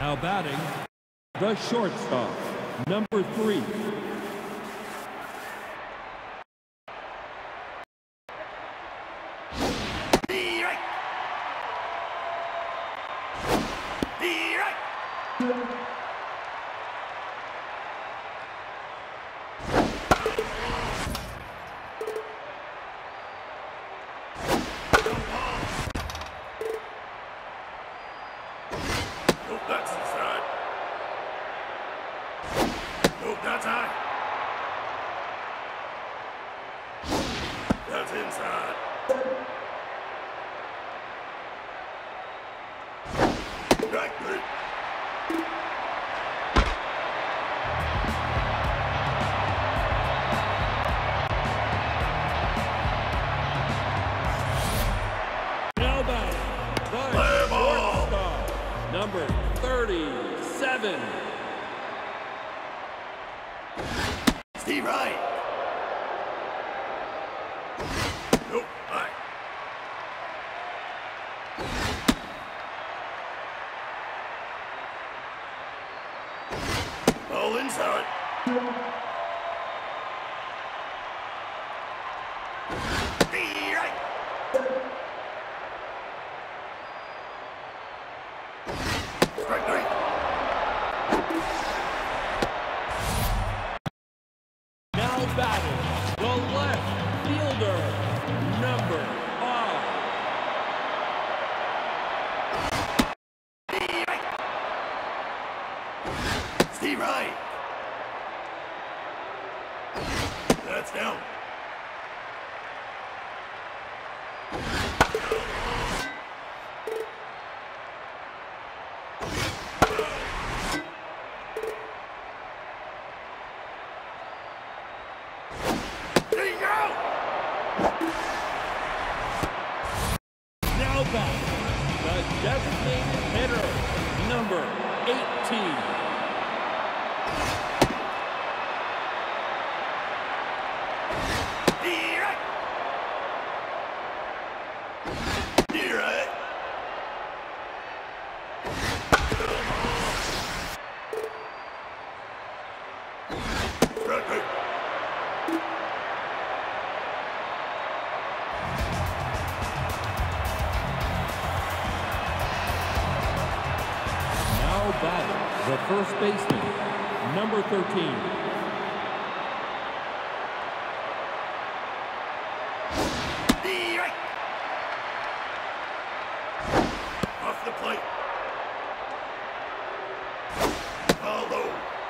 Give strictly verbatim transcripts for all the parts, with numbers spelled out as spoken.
Now batting, the shortstop, number three. That's high. That's inside. Strike three. Now batting, the shortstop, number thirty-seven. Steve Wright. Nope, high. Ball inside. Steve Wright. Strike three. Batting, the left fielder, number five. Steve Wright. That's down. Now back, the designated hitter, number eighteen. Batting, the first baseman, number thirteen. Off the plate. Ball low.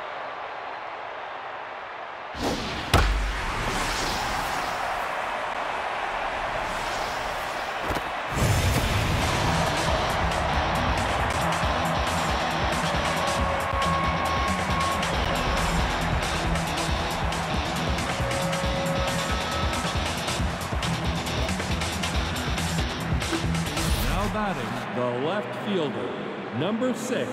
Batting, the left fielder, number six.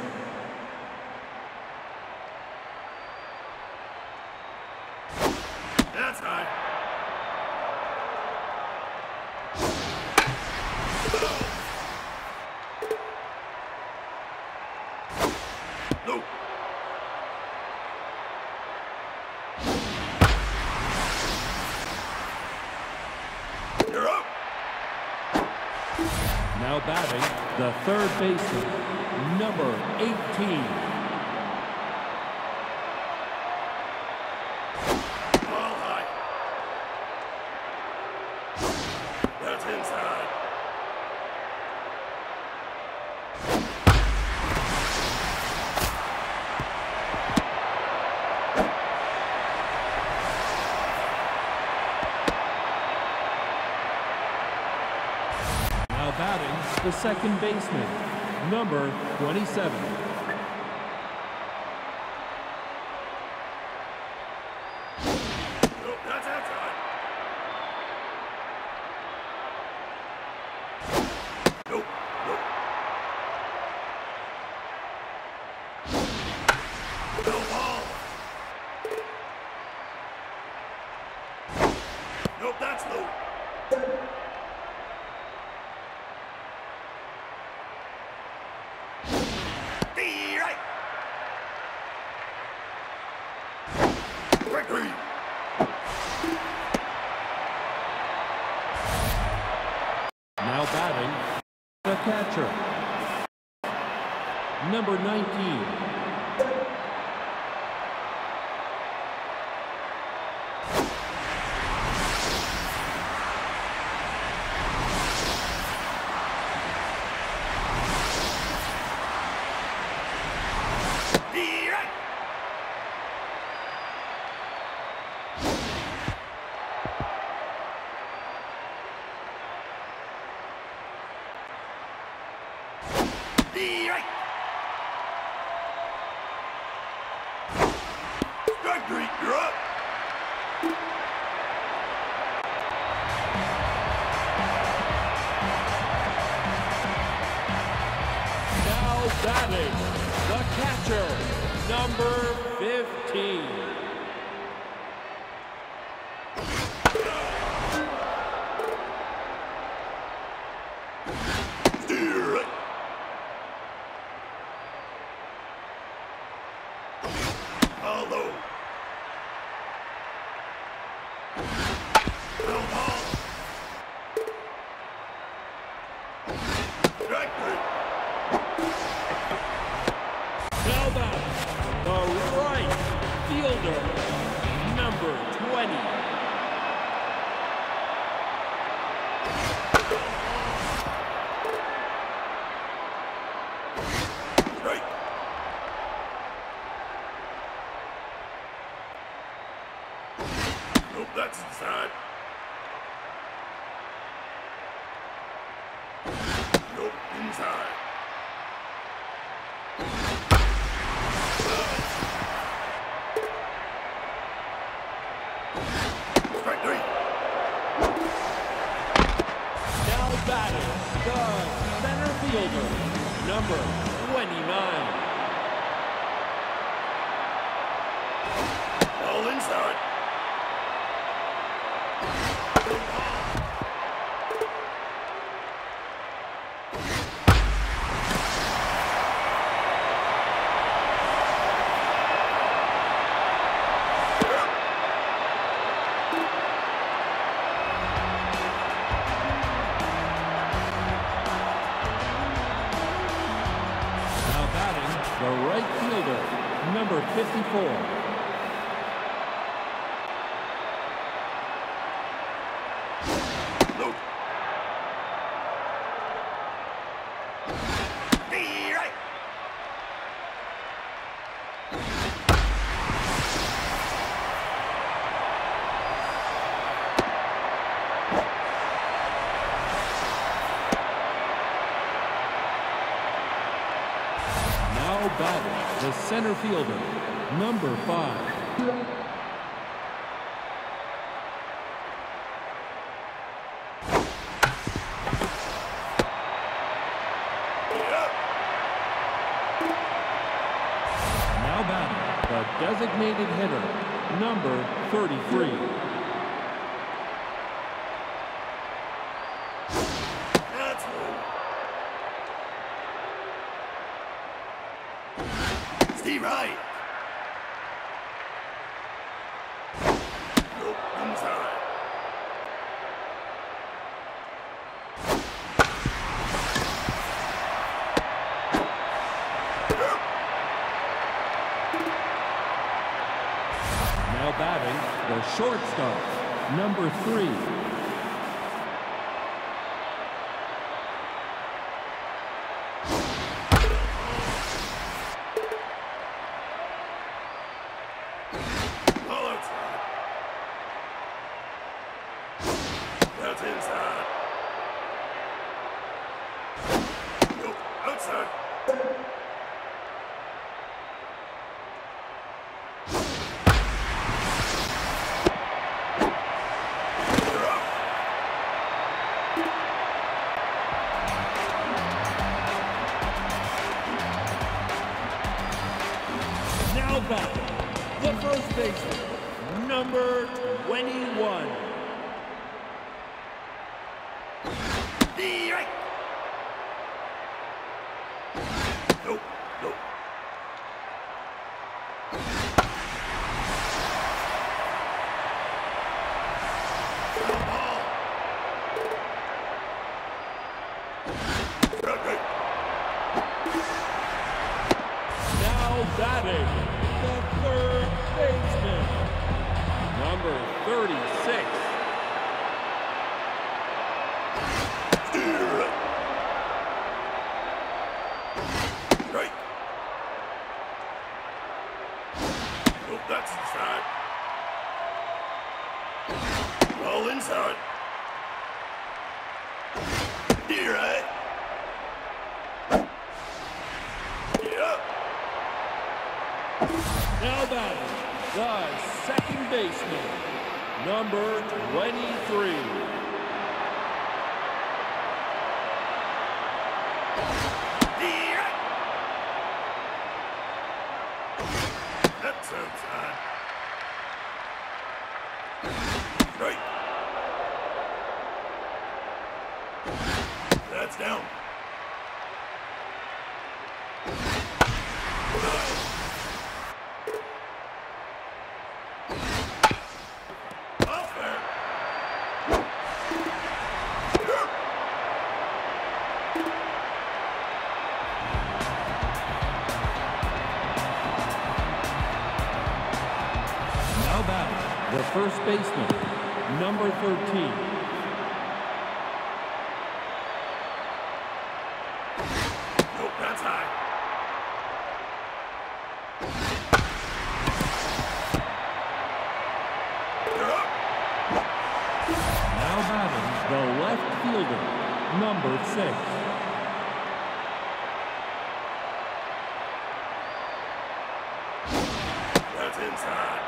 That's high. Nope. You're up. Now batting, the third baseman, number eighteen. Ball high. That's inside. Batting, the second baseman, number twenty-seven. Nope, that's outside. Nope, nope. No ball. Nope, that's low. catcher, number nineteen. Strike three, you're up. Now batting, the catcher, number fifteen. Steer it. Although. No ball. Strike three. Now back, the right fielder, number twenty. Strike. Nope, that's inside. Nope, inside. Strike three. Now batting, the center fielder, number twenty-nine. All inside. Now batting, the right fielder, number fifty-four. Nope. Right. Now batting, the center fielder, number five. Yeah. Now batting, the designated hitter, number thirty-three. That's low. Steve Wright. Nope, inside. Now batting, the shortstop, number three. All outside. That's inside. Nope, outside. You're up. That's inside. All inside. You're right. Yeah. Now batting, the second baseman, number twenty-three. Yeah. That's outside. Right. That's down. Off there. Now batting, the first baseman, number thirteen. Nope, that's high. You're up. Now batting, the left fielder, number six. That's inside.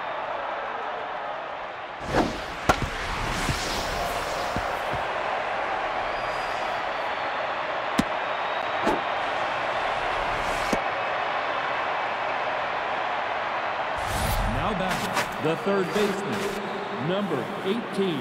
Now batting, the third baseman, number eighteen.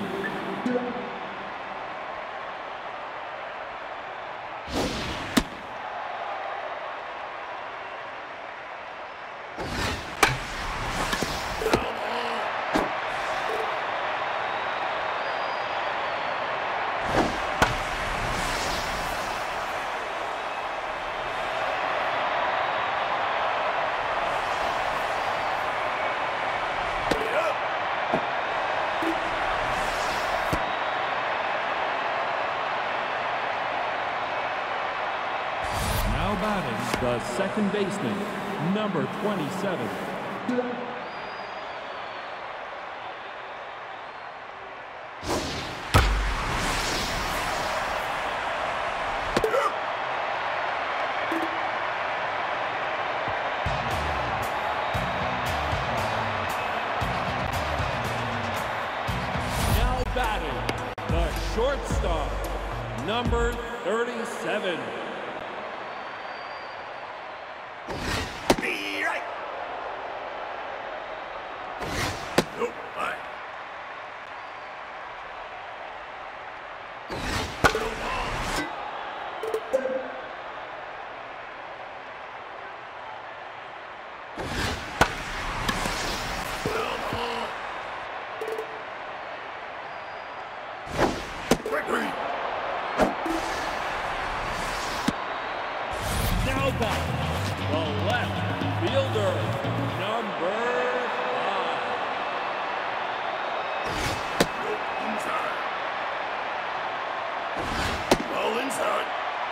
Now batting, the second baseman, number twenty-seven. Now batting, the shortstop, number thirty-seven. Be right. Nope, high. Gregory. Now back, the left fielder, number five. Nope, inside. All inside.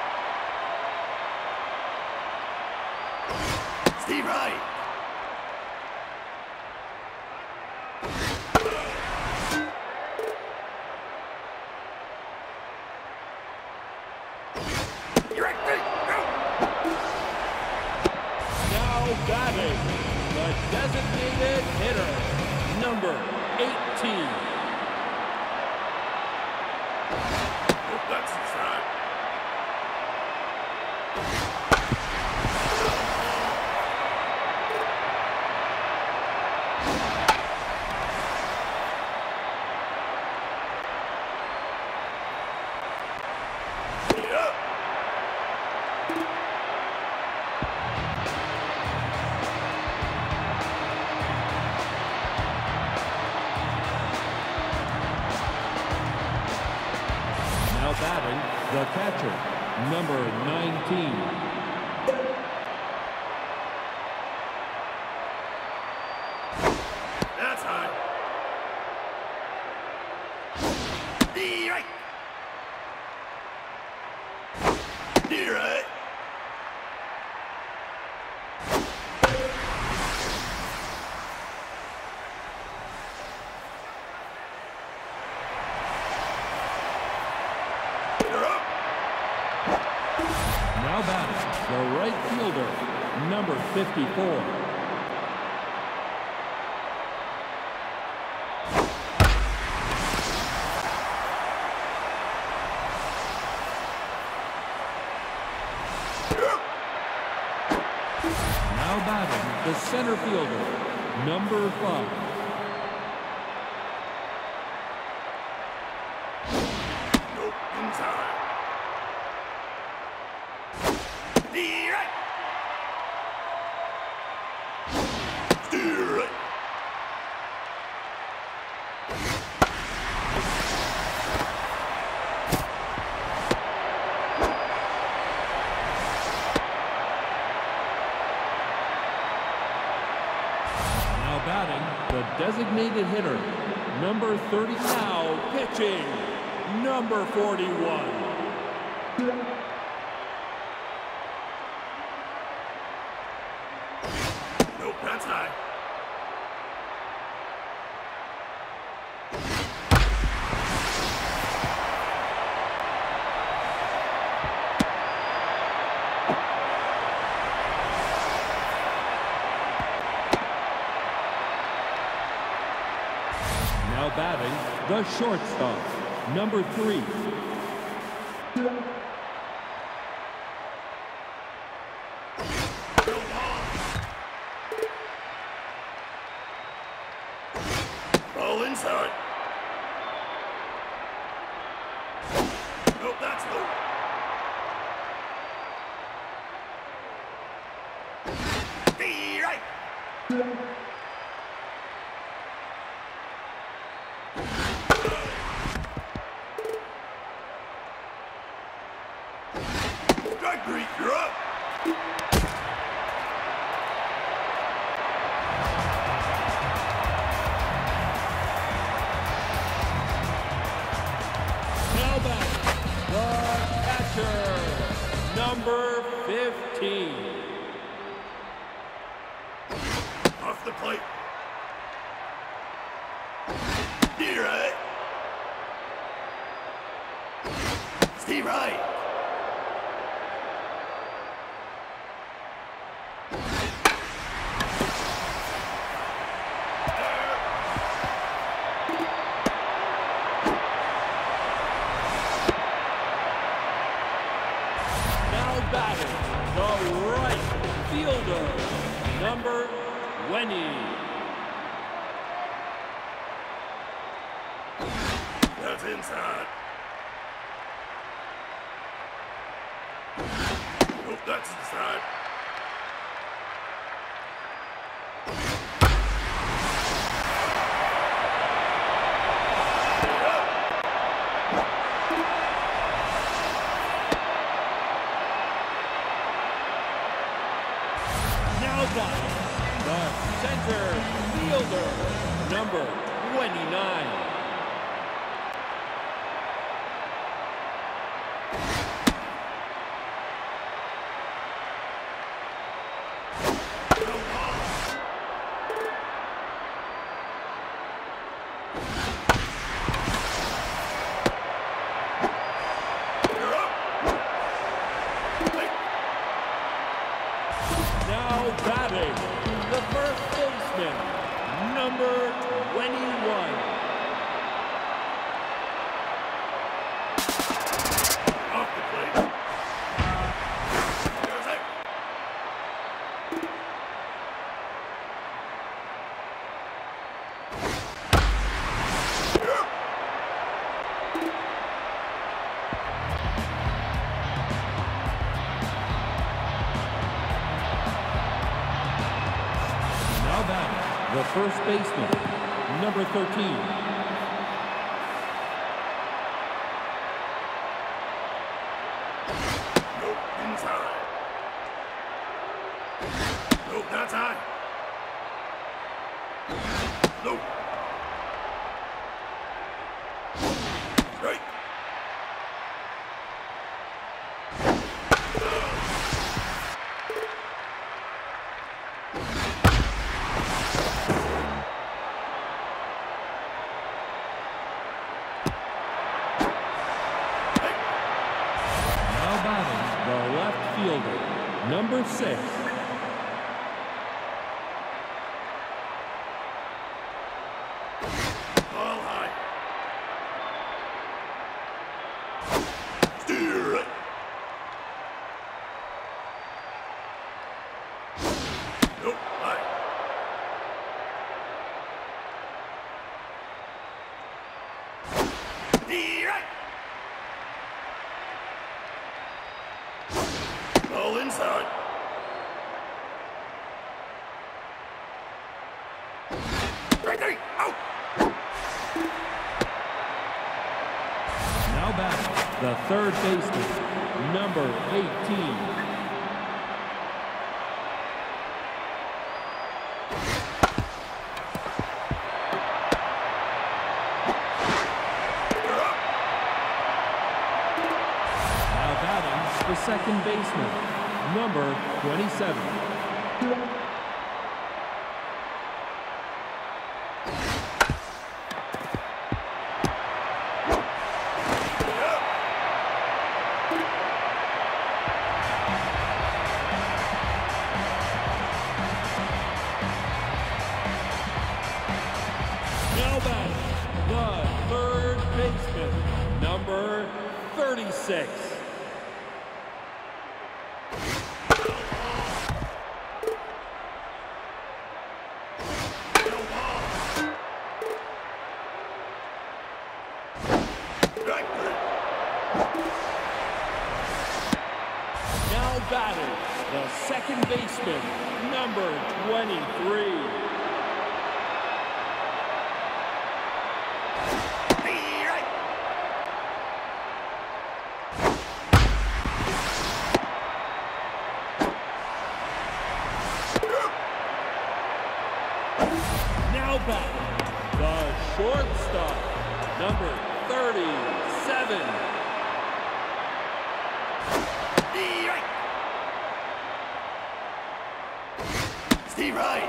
Steve Wright. You're right, ready, go. Now batting, the designated hitter, number eighteen. Nope, that's inside. Yeah. Now batting, the catcher, number nineteen. That's high. Be right. Be right. Now batting, the right fielder, number fifty-four. Now batting, the center fielder, number five. Nope, inside. Steer right. Steer right. Now batting, the designated hitter, number thirty. Now pitching, number forty-one. Nope, that's high. Now batting, the shortstop, number three. Ball inside. Nope, that's low. Steer right. Strike three, you're up. Now batting, the catcher, number fifteen. Off the plate. Steer right. Steer right. Now batting, the right fielder, number twenty. That's inside. Nope, that's inside. Now batting, the center fielder, number twenty-nine. You're up. Hey, Now batting, the first baseman, number twenty-one. off the plate. There's it. Now batting, the first baseman, number thirteen. Nope, inside. Nope, that's high. Nope. Strike. Now batting, the left fielder, number six. Ball high. Steer it. Nope, high. Steer it. Ball inside. Right there. Out. Now back, the third baseman, number eighteen. Now batting, the second baseman, number twenty-seven. Now batting, the third baseman, number thirty-six. Right there. Now batting, the second baseman, number twenty-three. Steer it. Now batting, the shortstop, number thirty-seven. Steer it. Steer right.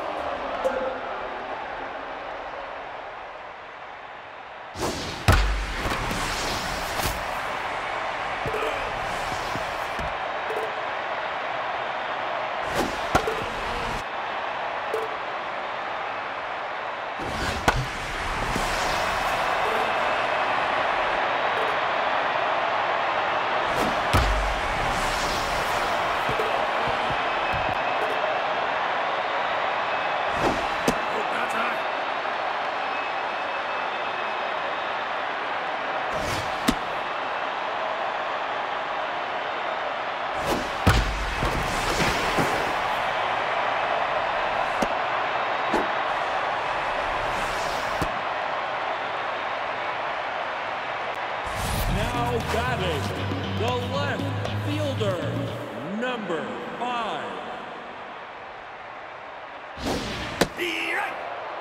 Oh, that's high. Now batting, the left fielder, number five. Steer it.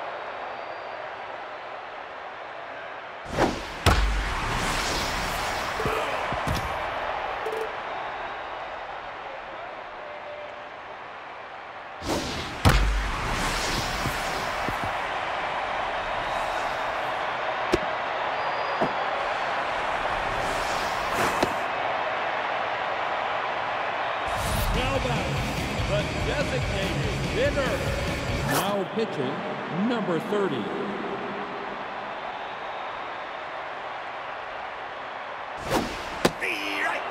Now batting, the designated hitter. Now pitching, number thirty. Steer it.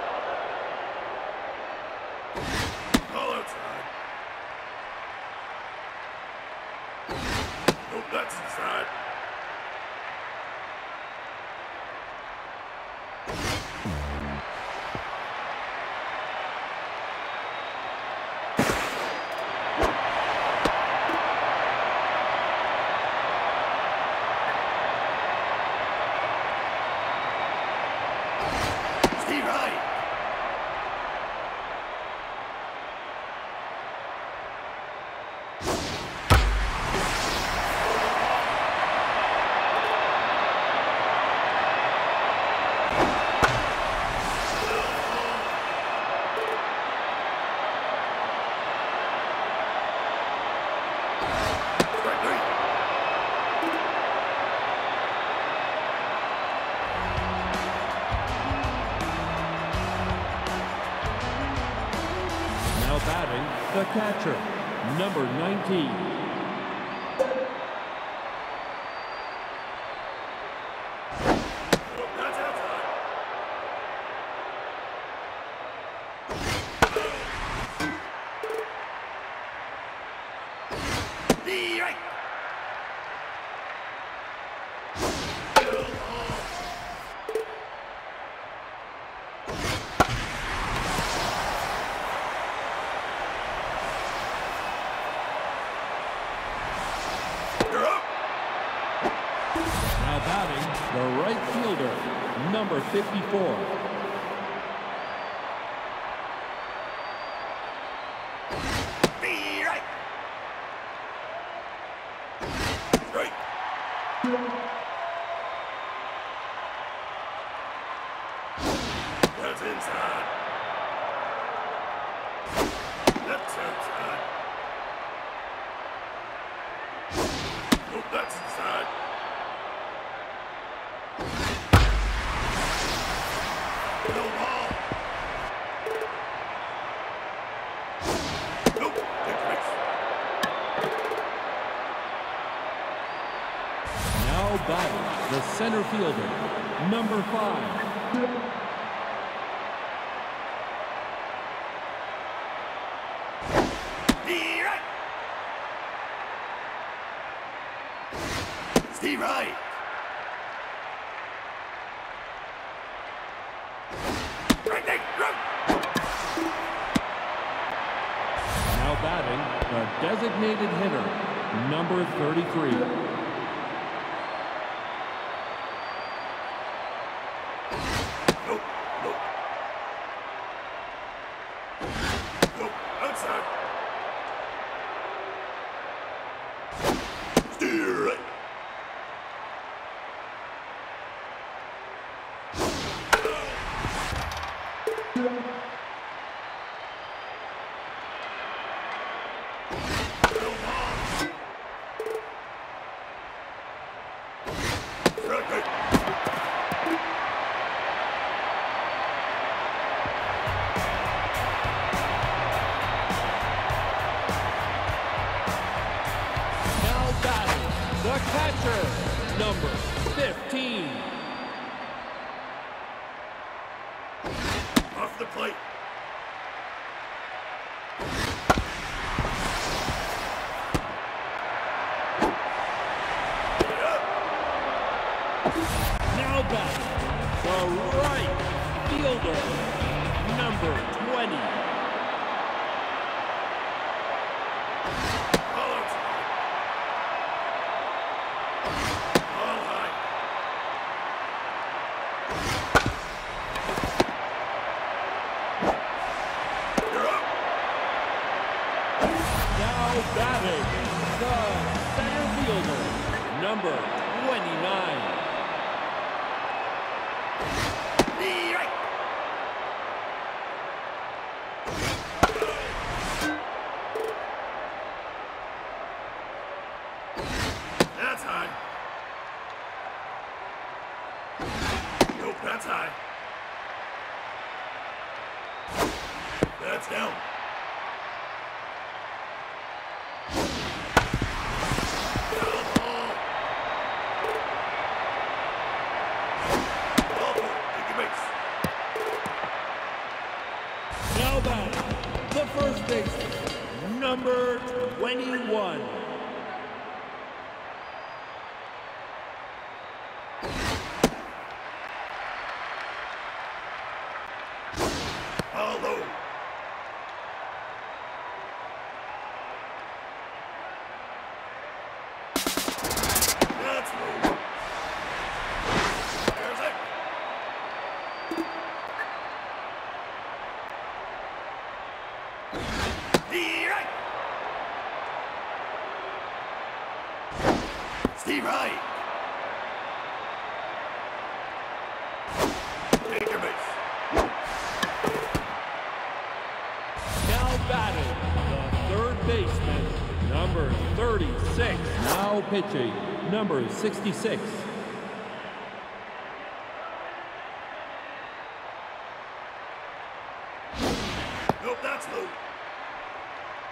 Ball outside. Nope, that's inside. Steer right. Strike three. the catcher, number nineteen. That's outside. The right. You're up. Now batting, the right fielder, number fifty-four. The right. Straight. That's inside. That's outside. Nope, that's inside. No ball. Nope, take place. Now batting, the center fielder, number five. The right. Steve right. Right there, run. Now batting, the designated hitter, number thirty-three. Nope, nope. Nope, outside. Steer right. No ball. Right, right. Now batting, the catcher, number fifteen. Off the plate. Now batting, the right fielder, number twenty. All outside. All high. You're up. Now batting, the center fielder, number twenty-nine. The right. That's high. Nope, that's high. That's down. Foul ball. Ball four, take your base. Now batting, the first baseman, number twenty-one. All low. That's low. There's it. The right. Steve right. Take your base. Now batting, the third baseman, number thirty-six. Now pitching, number sixty-six. Nope, that's low.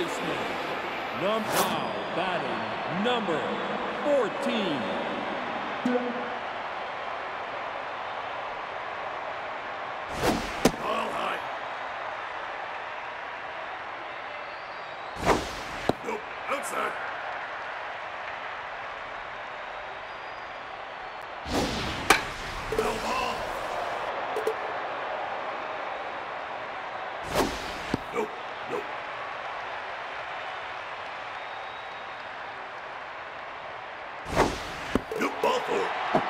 baseman, number now batting number fourteen. Ball high. Nope, outside. No ball. Nope, nope. Nope, ball four.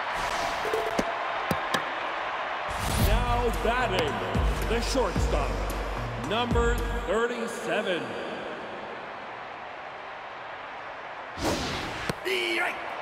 Now batting the shortstop, number thirty-seven. Right.